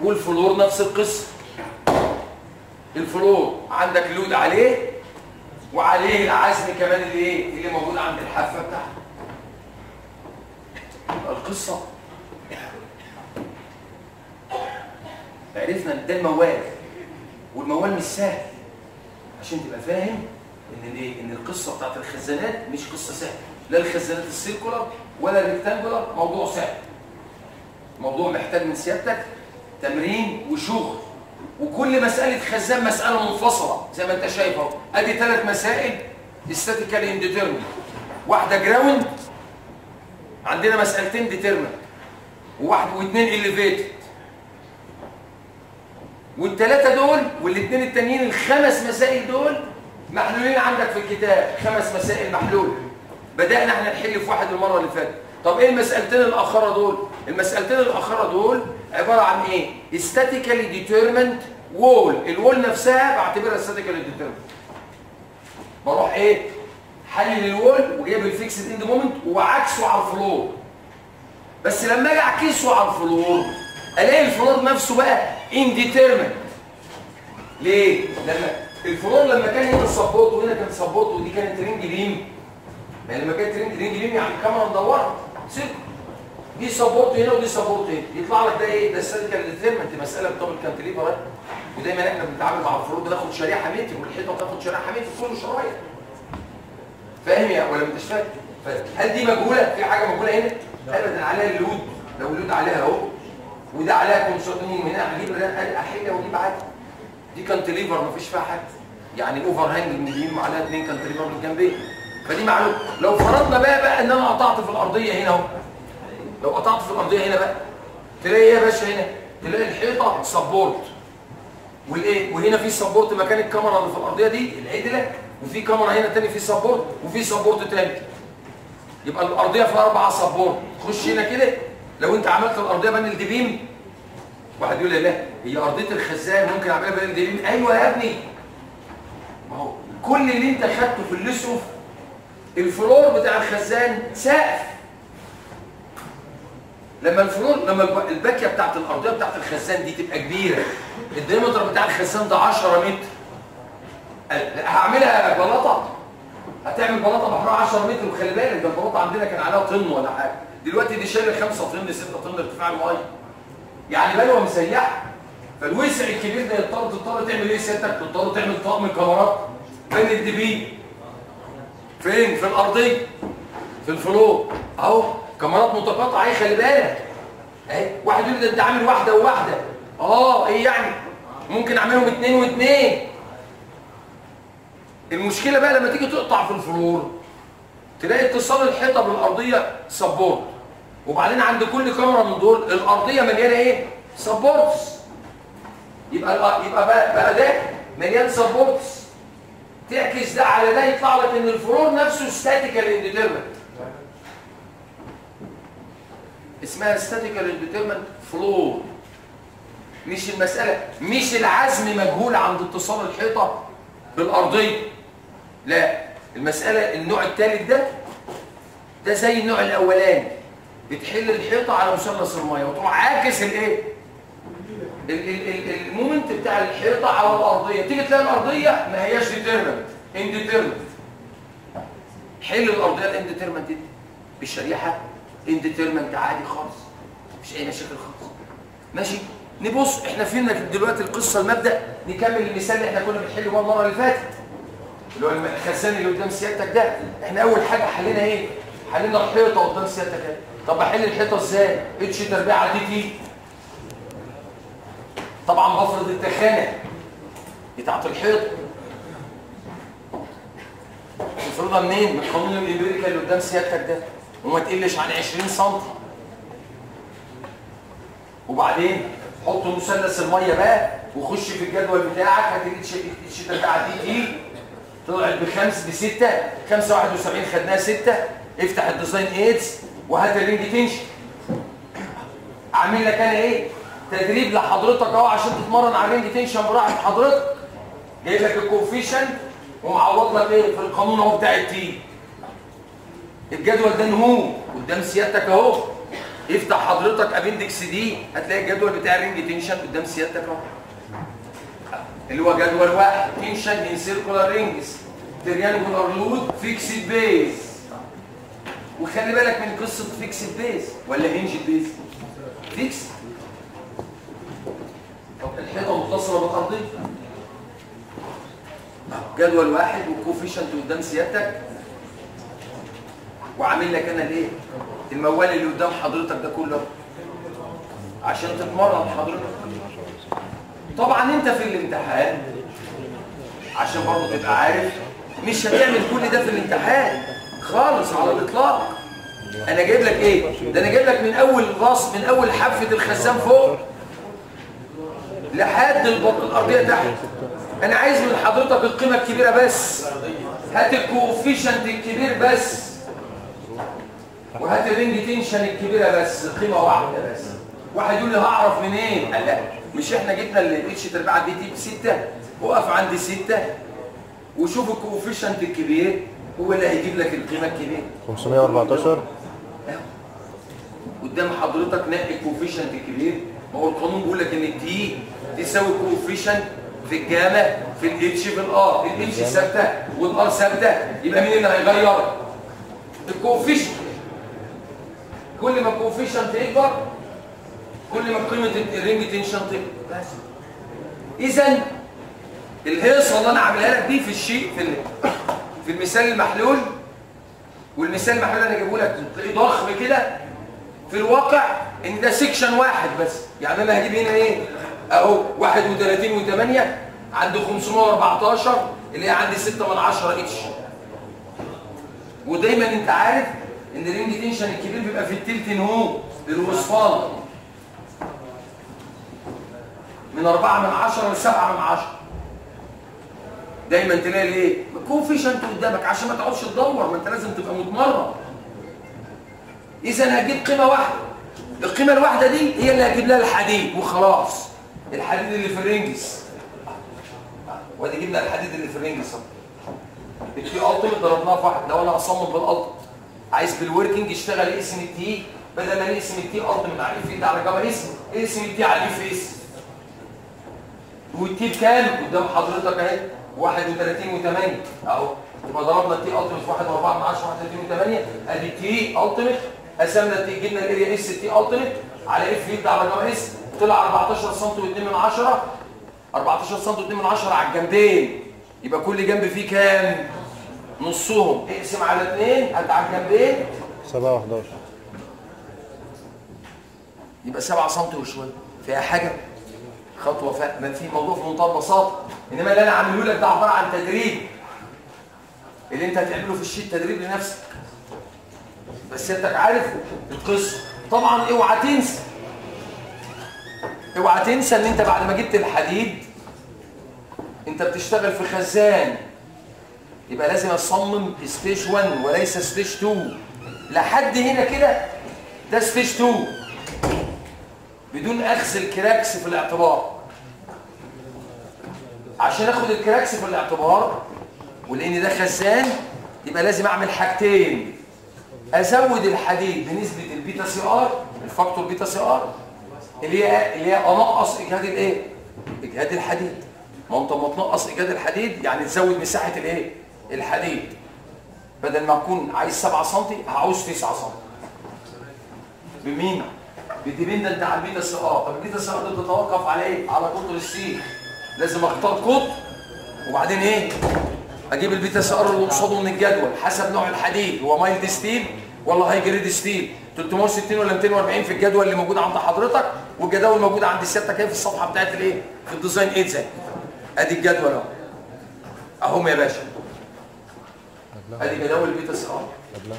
والفلور نفس القصه. الفلور عندك لود عليه وعليه العزم كمان اللي موجود عند الحافه بتاعته. القصه عرفنا ان ده الموال، والموال مش سهل، عشان تبقى فاهم ان القصه بتاعت الخزانات مش قصه سهله. لا الخزانات السيركولار ولا الريكتانجولار موضوع سهل، موضوع محتاج من سيادتك تمرين وشغل، وكل مساله خزان مساله منفصله زي ما انت شايف اهو. ادي 3 مسائل استاتيكال انديترمنت، واحده جراوند، عندنا مسالتين ديترمنت، وواحد واثنين اليفيتد، والثلاثه دول والاثنين التانيين ال5 مسائل دول محلولين عندك في الكتاب. 5 مسائل محلوله. بدانا احنا نحل في واحد المره اللي فاتت. طب ايه المسالتين الاخره دول؟ المسالتين الاخره دول عباره عن ايه؟ استاتيكالي ديترمنت وول. الوول نفسها بعتبرها استاتيكالي ديترمنت. بروح ايه؟ حلل الوول وجايب الفيكسد اند مومنت وعكسه على الفلور. بس لما اجي اعكسه على الفلور الاقي الفلور نفسه بقى انديترمنت. ليه؟ لما الفلور لما كان هنا سبورت وهنا كان سبورت ودي كانت رينج بيم، يعني لما كانت رينج بيم يعني الكاميرا مدوره سيركل، دي سبورت هنا ودي سبورت هنا، يطلع لك ده ايه؟ ده استاتيكال ديترمنت. مساله بتعمل كانتليفر، ودايما احنا بنتعامل مع الفلور بناخد شريحه متر والحيطه بتاخد شريحه متر، كله شرايح. فاهم يا ولا انتش فاهم؟ هل دي مجهوله؟ في حاجه مجهوله هنا؟ ابدا. عليها اللود، لو اللود عليها اهو وده عليها كونسورتيوم هنا اجيب احيله واجيب عادي. دي كانتليفر مفيش فيها حاجه، يعني اوفر هانج من اليمين وعليها 2 كانتليفر من الجنبين، فدي معلومه. لو فرضنا بقى ان انا قطعت في الارضيه هنا اهو، لو قطعت في الارضيه هنا بقى تلاقي ايه يا باشا؟ هنا تلاقي الحيطه سبورت والايه، وهنا في سبورت مكان الكاميرا اللي في الارضيه دي العدله، وفي كاميرا هنا تاني في سبورت، وفي سبورت تاني. يبقى الارضيه فيها 4 سبورت. تخش هنا كده لو انت عملت الارضيه بانل دي بيم، واحد يقول لي لا هي ارضيه الخزان ممكن اعملها بانل دي بيم. ايوه يا ابني، ما هو كل اللي انت خدته في الاسقف الفلور بتاع الخزان سقف. لما الفلور، لما الباكيه بتاعت الارضيه بتاعت الخزان دي تبقى كبيره، الديامتر بتاع الخزان ده 10 متر، هعملها بلاطه؟ هتعمل بلاطه بحرها 10 متر، وخلي بالك ده البلاطه عندنا كان عليها طن ولا حاجه، دلوقتي دي شايله 5 طن 6 طن ارتفاع الميه، يعني بلوه مسيحه. فالوسع الكبير ده تضطر تعمل ايه سيادتك؟ تضطر تعمل طقم كاميرات بين الدبي. فين؟ في الارضيه، في الفلور اهو، كاميرات متقاطعه اهي، خلي بالك اهي. واحد يقول ده انت عامل واحده وواحده، ايه يعني؟ ممكن اعملهم 2 و2. المشكله بقى لما تيجي تقطع في الفلور تلاقي اتصال الحيطه بالارضيه سبورت، وبعدين عند كل كاميرا من دول الارضيه مليانه ايه؟ سبورتس. يبقى بقى ده مليان سبورتس، تعكس ده على ده يطلع لك ان الفلور نفسه ستاتيكال انديترمنت. اسمها ستاتيكال انديترمنت فلور. مش المساله، مش العزم مجهول عند اتصال الحيطه بالارضيه، لا، المساله النوع الثالث ده زي النوع الاولاني، بتحل الحيطه على مثلث الميه وتروح عاكس الايه؟ المومنت بتاع الحيطه على الارضيه، تيجي تلاقي الارضيه ما هياش ديترمنت، انديترمنت. حل الارضيه الانديترمنت دي بالشريحه انديترمنت عادي خالص، مفيش اي مشاكل خالص. ماشي؟ نبص احنا فين دلوقتي القصه المبدا، نكمل المثال اللي احنا كنا بنحله المره اللي فاتت، اللي هو الخزان اللي قدام سيادتك ده. احنا اول حاجه حلينا ايه؟ حلينا الحيطه قدام سيادتك اهي. طب احل الحيطه ازاي؟ اتش تربيع دي تي. طبعا بفرض التخانه بتاعت الحيطه. تفرضها منين؟ من قانون الامريكا اللي قدام سيادتك ده، وما تقلش عن 20 سم. وبعدين حط مثلث الميه بقى وخش في الجدول بتاعك، هتلاقي اتش تربيع دي تي طلعت ب6، 571 خدناها 6. افتح الديزاين ايدز وهات الرينج تنشن. اعمل لك انا ايه؟ تدريب لحضرتك اهو عشان تتمرن على الرينج تنشن براحه حضرتك. جايب لك الكوفيشن ومعوض لك ايه؟ في القانون اهو بتاع التي. الجدول ده نهو قدام سيادتك اهو. افتح حضرتك ابندكس دي هتلاقي الجدول بتاع الرينج تنشن قدام سيادتك اهو، اللي هو جدول واحد تنشن ان سيركولار رينجز تريانجولار لود فيكسد بيز. وخلي بالك من قصه فيكسد بيز ولا هنج بيز؟ فيكس. طب الحيطه متصله بالارضيه، جدول واحد والكوفيشنت قدام سيادتك، وعامل لك انا الايه؟ الموال اللي قدام حضرتك ده كله عشان تتمرن حضرتك. طبعا انت في الامتحان عشان برضه تبقى عارف مش هتعمل كل ده في الامتحان خالص على الاطلاق. انا جايب لك ايه؟ ده انا جايب لك من اول راس، من اول حافه الخزان فوق لحد البطن الارضيه تحت. انا عايز من حضرتك القيمه الكبيره بس، هات الكوفيشنت الكبير بس، وهات الرينج تنشن الكبيره بس، قيمه واحده بس. واحد يقول لي هعرف منين؟ قال لا، مش احنا جبنا الاتش تربيع دي تي ب6، وقف عند 6 وشوف الكوفيشنت الكبير هو اللي هيجيب لك القيمه الكبيره. 514 قدام حضرتك نقي الكوفيشنت الكبير. ما هو القانون بيقول لك ان التي تساوي الكوفيشنت في الجاما في الاتش في الار، الاتش ثابته والار ثابته، يبقى مين اللي هيغير؟ الكوفيشنت. كل ما الكوفيشنت يكبر كل ما قيمه الرينج تنشن تكبر. بس اذا الهيصه اللي انا عاملها لك دي في الشيء في المثال المحلول، والمثال المحلول انا جايبه لك تلاقيه ضخم كده، في الواقع ان ده سيكشن واحد بس. يعني انا هجيب هنا ايه اهو 31 و8 عند 514 اللي هي عندي 6 من 10 اتش. ودايما انت عارف ان الرينج تنشن الكبير بيبقى في التلت هو للوصفان من 4 من 10 ل 7 من 10. دايما تلاقي الايه؟ كوفيشنت قدامك عشان ما تقعدش تدور، ما انت لازم تبقى متمرن. اذا هجيب قيمه واحده، القيمه الواحده دي هي اللي هجيب لها الحديد وخلاص. الحديد اللي في الرينجز، وادي جبنا الحديد اللي في الرينجز اهو. التي التيمت ضربناها في واحد. لو انا اصمم بالالتيمت عايز بالوركينج يشتغل اسم التي، بدل ما نقسم التي التيمت على الاف ده على جاما اسم التي على الاف اس. والتي بكام؟ قدام حضرتك اهي 31 و8 اهو. يبقى ضربنا التي التيمت في 1 و4 من 10 31 و8، ادي تي التيمت قسمنا التي، جبنا الاريا اس تي التيمت على اف ده على جاما اس، طلع 14 سم و2 من 10. 14 سم و2 من 10 على الجنبين، يبقى كل جنب فيه كام؟ نصهم. اقسم على 2 هات على الجنبين 7 و11 يبقى 7 سم وشويه. فيها حاجه خطوه ما في موضوع في منتهى البساطه. انما اللي انا عامله لك ده عباره عن تدريب، اللي انت هتعمله في الشيت تدريب لنفسك بس انت عارف القصه. طبعا اوعى تنسى ان انت بعد ما جبت الحديد انت بتشتغل في خزان، يبقى لازم اصمم ستيج 1 وليس ستيج 2. لحد هنا كده ده ستيج 2 بدون اخذ الكراكس في الاعتبار. عشان اخد الكراكس في الاعتبار ولان ده خزان يبقى لازم اعمل حاجتين: ازود الحديد بنسبه البيتا سي ار، الفاكتور بيتا سي ار، اللي هي انقص اجهاد الايه؟ اجهاد الحديد. ما انت لما تنقص اجهاد الحديد يعني تزود مساحه الايه؟ الحديد. بدل ما اكون عايز 7 سم هعوز 9 سم. بمين؟ بديبندنت على البيتا سي ار. طب البيتا سي ار دي بتتوقف على ايه؟ على قطر السيخ. لازم اختار قطر وبعدين ايه؟ اجيب البيتا سي ار اللي قصاده من الجدول حسب نوع الحديد، هو مايلد ستيل ولا هاي جريد ستيل، 360 ولا 240 في الجدول اللي موجود عند حضرتك، والجداول موجوده عند سيادتك اهي في الصفحه بتاعت الايه؟ في الديزاين ايد زي ادي الجدول اهو. اهم يا باشا. ادي جداول البيتا سي ار.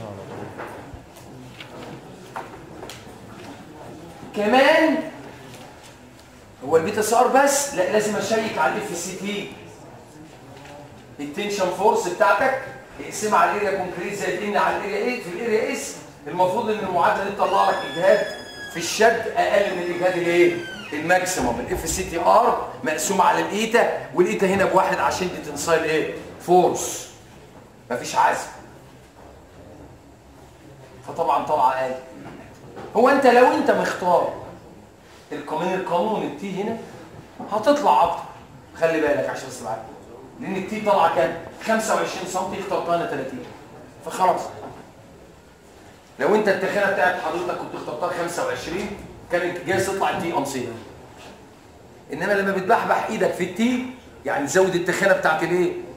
كمان هو البيتا سي ار بس؟ لا، لازم اشيك على الاف سي تي. التنشن فورس بتاعتك اقسمها على الاريا كونكريت زائد ان على الاريا ايه في الاريا اس. المفروض ان المعادله دي تطلع لك اجهاد في الشد اقل من الاجهاد الايه؟ الماكسيموم. الاف سي تي ار مقسومه على الايتا، والايتا هنا بواحد عشان دي تنسايل ايه؟ فورس. مفيش عزم. فطبعا طلع اقل. هو انت لو انت مختار القانون التي هنا هتطلع اكتر. خلي بالك عشان بس معاك، لان التي طالعه كام؟ 25 سم، اخترتها انا 30، فخلاص. لو انت التخانه بتاعت حضرتك كنت اخترتها 25 كانت جايز تطلع التي قمصيه. انما لما بتبحبح ايدك في التي يعني تزود التخانه بتاعت الايه؟